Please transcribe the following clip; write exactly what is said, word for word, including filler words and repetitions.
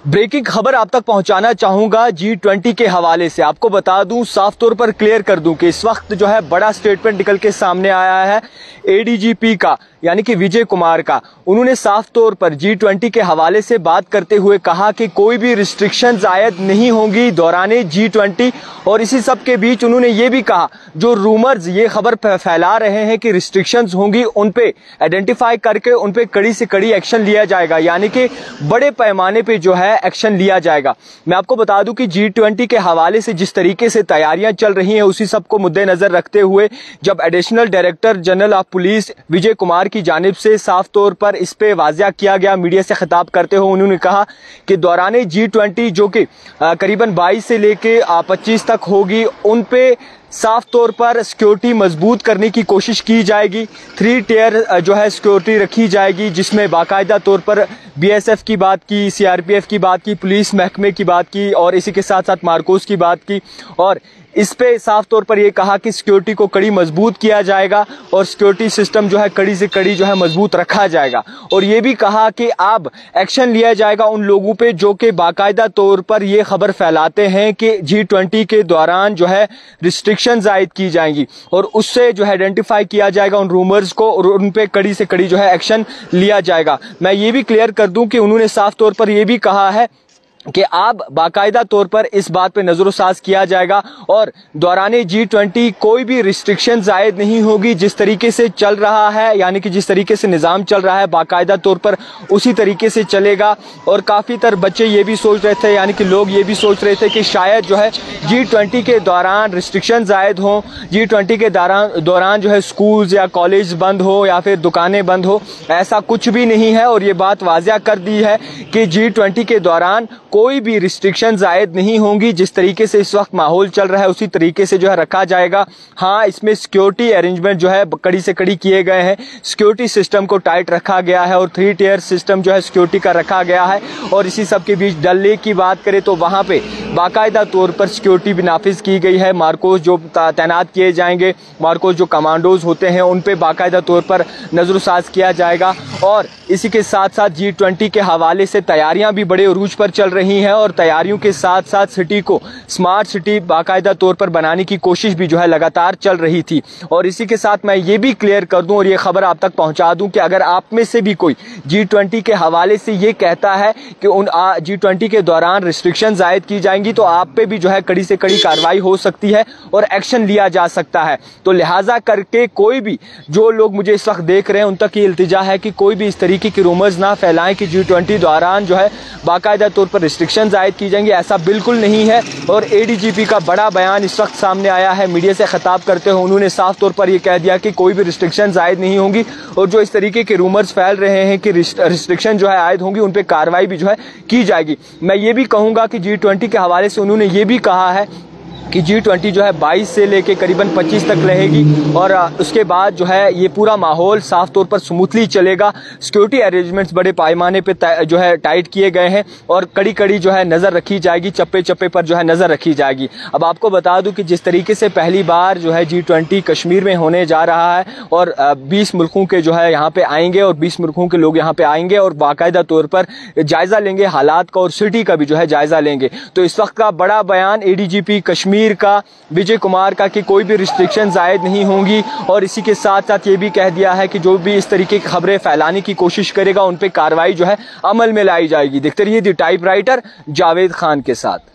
Breaking खबर आप तक पहुंचाना चाहूंगा जी ट्वेंटी के हवाले से। आपको बता दूं, साफ तौर पर क्लियर कर दूं कि इस वक्त जो है बड़ा स्टेटमेंट निकल के सामने आया है एडीजीपी का, यानी कि विजय कुमार का। उन्होंने साफ तौर पर जी ट्वेंटी के हवाले से बात करते हुए कहा कि कोई भी रिस्ट्रिक्शंस आयद नहीं होंगी दौरान जी ट्वेंटी। और इसी सब के बीच उन्होंने ये भी कहा, जो रूमर्स ये खबर फैला रहे हैं कि रिस्ट्रिक्शंस होंगी, उन पे आइडेंटिफाई करके उन पे कड़ी से कड़ी एक्शन लिया जाएगा, यानी कि बड़े पैमाने पे जो है एक्शन लिया जाएगा। मैं आपको बता दूं कि जी ट्वेंटी के हवाले से जिस तरीके से तैयारियां चल रही हैं, उसी सब को मुद्देनजर रखते हुए जब additional director general of police Vijay Kumar की जानिब से साफ तौर पर इस पे वाजिया किया गया, मीडिया से खिताब करते हुए उन्होंने कहा कि दौरान जी ट्वेंटी जो कि करीबन बाईस से लेके पच्चीस तक होगी, उन पे साफ तौर पर सिक्योरिटी मजबूत करने की कोशिश की जाएगी। थ्री टियर जो है सिक्योरिटी रखी जाएगी, जिसमें बाकायदा तौर पर बीएसएफ की बात की, सीआरपीएफ की बात की, पुलिस महकमे की बात की और इसी के साथ साथ मार्कोस की बात की। और इस पे साफ तौर पर यह कहा कि सिक्योरिटी को कड़ी मजबूत किया जाएगा और सिक्योरिटी सिस्टम जो है कड़ी से कड़ी जो है मजबूत रखा जाएगा। और ये भी कहा कि अब एक्शन लिया जाएगा उन लोगों पे जो कि बाकायदा तौर पर ये खबर फैलाते हैं कि जी ट्वेंटी के दौरान जो है रिस्ट्रिक्शंस आयद की जाएंगी, और उससे जो है आइडेंटिफाई किया जाएगा उन रूमर्स को और उन पे कड़ी से कड़ी जो है एक्शन लिया जाएगा। मैं ये भी क्लियर कर दूं कि उन्होंने साफ तौर पर यह भी कहा है कि अब बाकायदा तौर पर इस बात पे नजरोसाज किया जाएगा और दौरान जी ट्वेंटी कोई भी रिस्ट्रिक्शन जायद नहीं होगी। जिस तरीके से चल रहा है, यानी कि जिस तरीके से निज़ाम चल रहा है, बाकायदा तौर पर उसी तरीके से चलेगा। और काफ़ी तर बच्चे ये भी सोच रहे थे, यानी कि लोग ये भी सोच रहे थे कि शायद जो है जी ट्वेंटी के दौरान रिस्ट्रिक्शन जायद हों, जी ट्वेंटी के दौरान दौरान जो है स्कूल्स या कॉलेज बंद हो या फिर दुकानें बंद हो। ऐसा कुछ भी नहीं है और ये बात वाजिया कर दी है कि जी ट्वेंटी के दौरान कोई भी रिस्ट्रिक्शन जायद नहीं होंगी। जिस तरीके से इस वक्त माहौल चल रहा है उसी तरीके से जो है रखा जाएगा। हाँ, इसमें सिक्योरिटी अरेंजमेंट जो है कड़ी से कड़ी किए गए हैं, सिक्योरिटी सिस्टम को टाइट रखा गया है और थ्री टियर सिस्टम जो है सिक्योरिटी का रखा गया है। और इसी सब के बीच डल लेक की बात करें तो वहाँ पे बाकायदा तौर पर सिक्योरिटी भी नाफिज की गई है। मार्कोस जो तैनात किए जाएंगे, मार्कोस जो कमांडोज होते हैं, उन पे बाकायदा तौर पर नजरोसाज किया जाएगा। और इसी के साथ साथ जी ट्वेंटी के हवाले से तैयारियां भी बड़े उरूज पर चल रही हैं और तैयारियों के साथ साथ सिटी को स्मार्ट सिटी बाकायदा तौर पर बनाने की कोशिश भी जो है लगातार चल रही थी। और इसी के साथ मैं ये भी क्लियर कर दूं और ये खबर आप तक पहुंचा दूं कि अगर आप में से भी कोई जी ट्वेंटी के हवाले से ये कहता है कि उन जी ट्वेंटी के दौरान रिस्ट्रिक्शन जायद की जाएंगी, तो आप पे भी जो है कड़ी से कड़ी कार्रवाई हो सकती है और एक्शन लिया जा सकता है। तो लिहाजा करके कोई भी जो लोग मुझे इस वक्त देख रहे हैं उन तक ये इल्तिजा है कि कोई भी इस तरीके की रूमर्स ना फैलाएं कि जी ट्वेंटी दौरान जो है बाकायदा तौर पर रिस्ट्रिक्शन जायद की जाएंगी। ऐसा बिल्कुल नहीं है। और एडीजीपी का बड़ा बयान इस वक्त सामने आया है, मीडिया से खिताब करते हुए उन्होंने साफ तौर पर यह कह दिया कि कोई भी रिस्ट्रिक्शन जायद नहीं होंगी और जो इस तरीके के रूमर्स फैल रहे हैं कि रिस्ट्रिक्शन जो है आयद होंगी, उन पर कार्रवाई भी जो है की जाएगी। मैं ये भी कहूंगा कि जी ट्वेंटी के हवाले से उन्होंने ये भी कहा है कि जी ट्वेंटी जो है बाईस से लेके करीबन पच्चीस तक रहेगी और उसके बाद जो है ये पूरा माहौल साफ तौर पर स्मूथली चलेगा। सिक्योरिटी अरेंजमेंट्स बड़े पैमाने पे जो है टाइट किए गए हैं और कड़ी कड़ी जो है नज़र रखी जाएगी, चप्पे चप्पे पर जो है नज़र रखी जाएगी। अब आपको बता दूं कि जिस तरीके से पहली बार जो है जी ट्वेंटी कश्मीर में होने जा रहा है और बीस मुल्कों के जो है यहाँ पे आएंगे और बीस मुल्कों के लोग यहाँ पे आएंगे और बाकायदा तौर पर जायजा लेंगे हालात का और सिटी का भी जो है जायजा लेंगे। तो इस वक्त का बड़ा बयान एडीजीपी कश्मीर का विजय कुमार का कि कोई भी रिस्ट्रिक्शन जायद नहीं होंगी और इसी के साथ साथ ये भी कह दिया है कि जो भी इस तरीके की खबरें फैलाने की कोशिश करेगा उन पे कार्रवाई जो है अमल में लाई जाएगी। देखते रहिए दी टाइपराइटर जावेद खान के साथ।